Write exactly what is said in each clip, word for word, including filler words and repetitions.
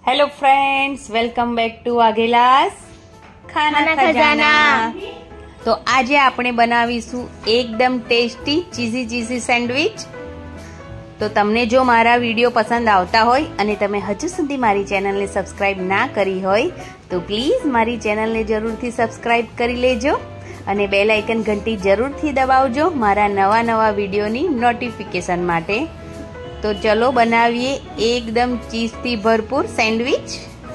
Hello friends, welcome back to Waghela's Khana Khazana. तो आज આપણે બનાવીશું એકદમ ટેસ્ટી ચીઝી ચીઝી સેન્ડવિચ। તો તમને જો મારા વિડિયો પસંદ આવતા હોય અને તમે હજુ સુધી મારી ચેનલને સબસ્ક્રાઇબ ના કરી હોય તો પ્લીઝ મારી ચેનલને જરૂરથી સબસ્ક્રાઇબ કરી લેજો અને બેલ આઇકન ઘંટી જરૂરથી દબાવજો મારા નવા નવા વિડિયોની નોટિફિકેશન માટે। तो चलो बनाविए एकदम चीज थी भरपूर सैंडविच।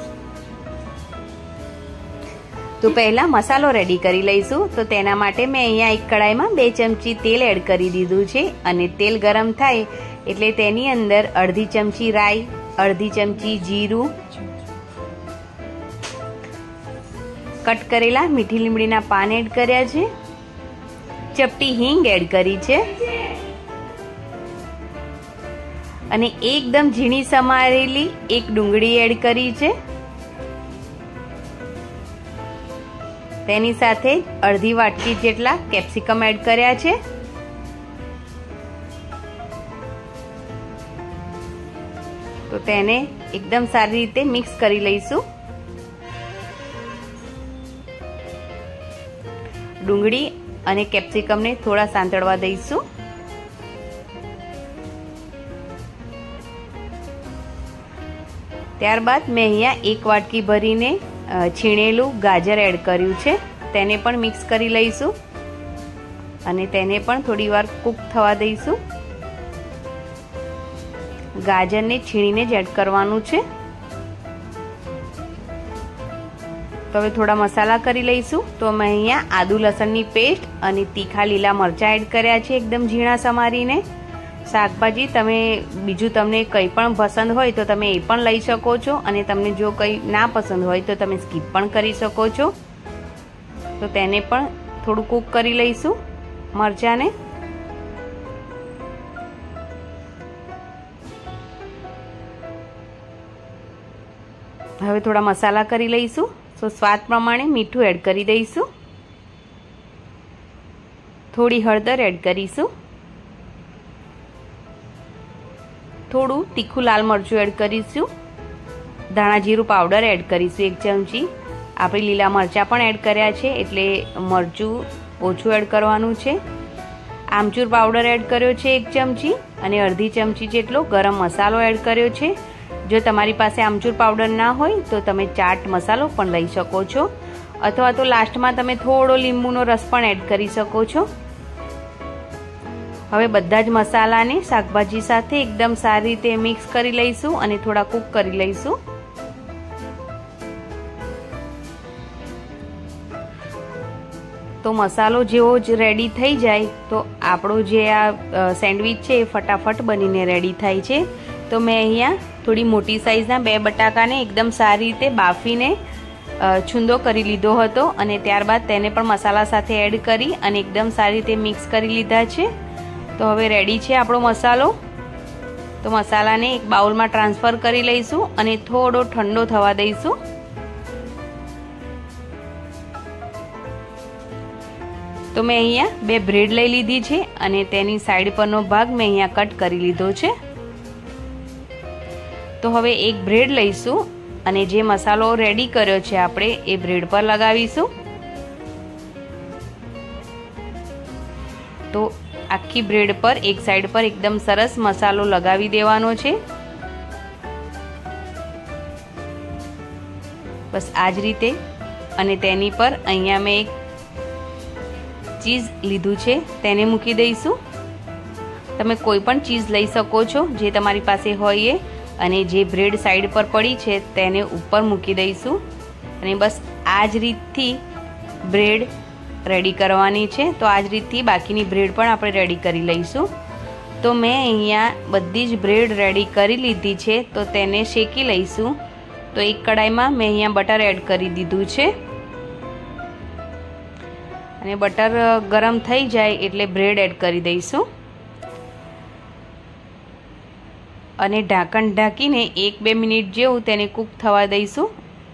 तो पहला मसालो रेडी करी लईशु। तो तेना माटे मैं अहींया एक कढ़ाई में बे चमची तेल एड करी दीधुं छे अने तेल गरम थाय एटले तेनी अंदर अर्धी चमची राई, अर्धी चमची जीरु, कट करेला मीठी લીમડીના पान एड कर्या छे, चपटी हींग एड करी छे અને એકદમ ઝીણી સમારેલી એક ડુંગળી એડ કરી છે। તેની સાથે અડધી વાટકી જેટલા કેપ્સિકમ એડ કર્યા છે। તો તેને એકદમ સારી રીતે મિક્સ કરી લઈશું। ડુંગળી અને કેપ્સિકમને થોડા સાંતળવા દઈશું। ત્યારબાદ મેં અહીંયા એક વાટકી ભરીને છીણેલું ગાજર એડ કર્યું છે, તેને પણ મિક્સ કરી લઈશું અને તેને પણ થોડીવાર કૂક થવા દઈશું। ગાજરને છીણીને જ એડ કરવાનું છે। તો હવે થોડા મસાલા કરી લઈશું। તો મેં અહીંયા આદુ લસણની પેસ્ટ અને તીખા લીલા મરચાં એડ કર્યા છે એકદમ ઝીણા સમારીને। શાકભાજી તમે બીજું તમને કંઈ પણ પસંદ હોય તો તમે એ પણ લઈ શકો છો અને તમને જો કંઈ ના પસંદ હોય તો તમે સ્કીપ પણ કરી શકો છો। તો તેને પણ થોડું કૂક કરી લઈશું મરચાંને। હવે થોડા મસાલા કરી લઈશું। તો સ્વાદ પ્રમાણે મીઠું એડ કરી દઈશું, થોડી હળદર એડ કરીશું, થોડું તીખું લાલ મરચું એડ કરીશું, ધાણા જીરું પાવડર એડ કરીશું એક ચમચી। આપણે લીલા મરચાં પણ એડ કર્યા છે એટલે મરચું ઓછું એડ કરવાનું છે। આમચૂર પાવડર એડ કર્યો છે એક ચમચી અને અડધી ચમચી જેટલો ગરમ મસાલો એડ કર્યો છે। જો તમારી પાસે આમચૂર પાવડર ના હોય તો તમે ચાટ મસાલો પણ લઈ શકો છો અથવા તો લાસ્ટમાં તમે થોડો લીંબુનો રસ પણ એડ કરી શકો છો। હવે બધા જ મસાલાને શાકભાજી સાથે એકદમ સારી રીતે મિક્સ કરી લઈશું અને થોડા કૂક કરી લઈશું। તો મસાલો જેવો જ રેડી થઈ જાય તો આપણો જે આ સેન્ડવિચ છે એ ફટાફટ બનીને રેડી થાય છે। તો મેં અહીંયા થોડી મોટી સાઈઝના બે બટાકાને એકદમ સારી રીતે બાફીને છૂંદો કરી લીધો હતો અને ત્યારબાદ તેને પણ મસાલા સાથે એડ કરી અને એકદમ સારી રીતે મિક્સ કરી લીધા છે। તો હવે રેડી છે આપણો મસાલો। તો મસાલાને એક બાઉલમાં ટ્રાન્સફર કરી લઈશું અને થોડો ઠંડો થવા દઈશું। તો મેં અહીંયા બે બ્રેડ લઈ લીધી છે અને તેની સાઈડ પરનો ભાગ મેં અહીંયા કટ કરી લીધો છે। તો હવે એક બ્રેડ લઈશું અને જે મસાલો રેડી કર્યો છે આપણે એ બ્રેડ પર લગાવીશું। તો આખી બ્રેડ પર એક સાઈડ પર એકદમ સરસ મસાલો લગાવી દેવાનો છે। બસ આ જ રીતે અને તેની પર અહીંયા મેં એક ચીઝ લીધું છે તેને મૂકી દઈશું। તમે કોઈ પણ ચીઝ લઈ શકો છો જે તમારી પાસે હોય એ અને જે બ્રેડ સાઈડ પર પડી છે તેને ઉપર મૂકી દઈશું અને બસ આ જ રીતથી બ્રેડ રેડી કરવાની છે। તો આ જ રીતથી બાકીની બ્રેડ પણ આપણે રેડી કરી લઈશું। તો મેં અહીંયા બધી જ બ્રેડ રેડી કરી લીધી છે તો તેને શેકી લઈશું। તો એક કડાઈમાં મેં અહીંયા બટર એડ કરી દીધું છે અને બટર ગરમ થઈ જાય એટલે બ્રેડ એડ કરી દઈશું અને ઢાંકણ ઢાંકીને એક બે મિનિટ જેવું તેને કૂક થવા દઈશું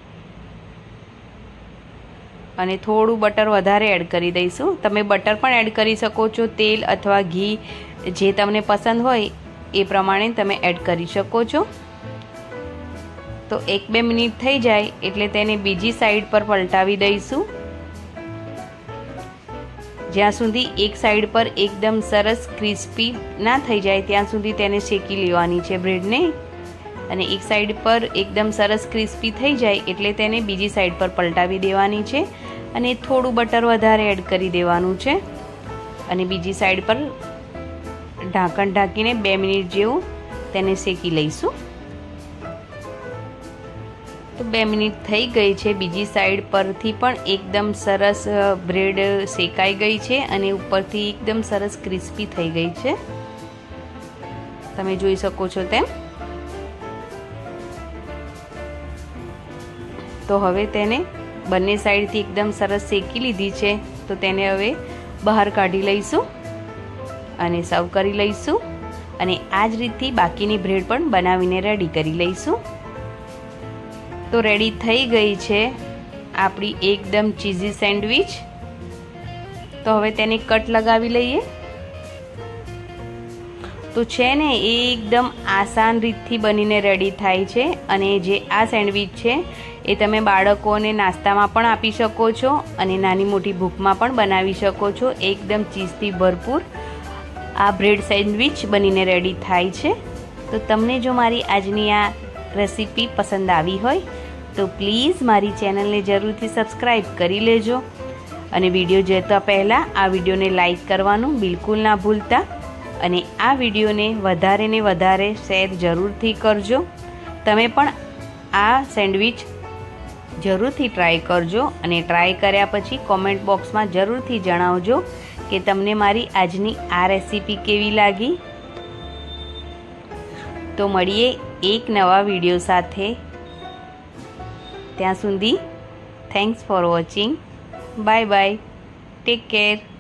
અને થોડું બટર વધારે એડ કરી દઈશું। તમે બટર પણ એડ કરી શકો છો, તેલ અથવા ઘી જે તમને પસંદ હોય એ પ્રમાણે તમે એડ કરી શકો છો। તો એક બે મિનિટ થઈ જાય એટલે તેને બીજી સાઈડ પર પલટાવી દઈશું, જ્યાં સુધી એક સાઈડ પર એકદમ સરસ ક્રિસ્પી ના થઈ જાય ત્યાં સુધી તેને શેકી લેવાની છે બ્રેડને. અને એક સાઈડ પર એકદમ સરસ ક્રિસ્પી થઈ જાય એટલે તેને બીજી સાઈડ પર પલટાવી દેવાની છે અને થોડું બટર વધારે એડ કરી દેવાનું છે અને બીજી સાઈડ પર ઢાંકણ ઢાંકીને બે મિનિટ જેવું તેને શેકી લઈશું. તો બે મિનિટ થઈ ગઈ છે, બીજી સાઈડ પરથી પણ એકદમ સરસ બ્રેડ શેકાઈ ગઈ છે અને ઉપરથી એકદમ સરસ ક્રિસ્પી થઈ ગઈ છે, તમે જોઈ શકો છો તેમ. તો હવે તેને બંને સાઈડથી એકદમ સરસ શેકી લીધી છે, તો તેને હવે બહાર કાઢી લઈશું અને સર્વ કરી લઈશું. અને આ જ રીતથી બાકીની બ્રેડ પણ બનાવીને રેડી કરી લઈશું. તો રેડી થઈ ગઈ છે આપણી એકદમ ચીઝી સેન્ડવિચ. તો હવે તેને કટ લગાવી લઈએ. તો છે ને એ એકદમ આસાન રીતથી બનીને રેડી થાય છે અને જે આ સેન્ડવિચ છે એ તમે બાળકોને નાસ્તામાં પણ આપી શકો છો અને નાની મોટી ભૂખમાં પણ બનાવી શકો છો. એકદમ ચીઝથી ભરપૂર આ બ્રેડ સેન્ડવિચ બનીને રેડી થાય છે. તો તમને જો મારી આજની આ રેસીપી પસંદ આવી હોય તો પ્લીઝ મારી ચેનલને જરૂરથી સબસ્ક્રાઈબ કરી લેજો અને વિડીયો જોતા પહેલાં આ વિડીયોને લાઈક કરવાનું બિલકુલ ના ભૂલતા અને આ વિડીયોને વધારે ને વધારે શેર જરૂરથી કરજો. તમે પણ આ સેન્ડવિચ જરૂરથી ટ્રાય કરજો અને ટ્રાય કર્યા પછી કોમેન્ટ બોક્સમાં જરૂરથી જણાવજો કે તમને મારી આજની આ રેસીપી કેવી લાગી. તો મળીએ એક નવા વિડીયો સાથે. ત્યાં સુધી thanks for watching. Bye bye. Take care.